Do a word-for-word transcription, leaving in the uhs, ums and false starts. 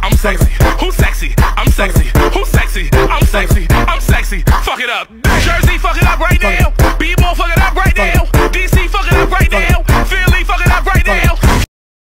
I'm sexy. Who's sexy? I'm sexy. Who's sexy? I'm sexy. I'm sexy. Fuck it up. Jersey, fuck it up right now. B-ball, fuck it up right now. D C,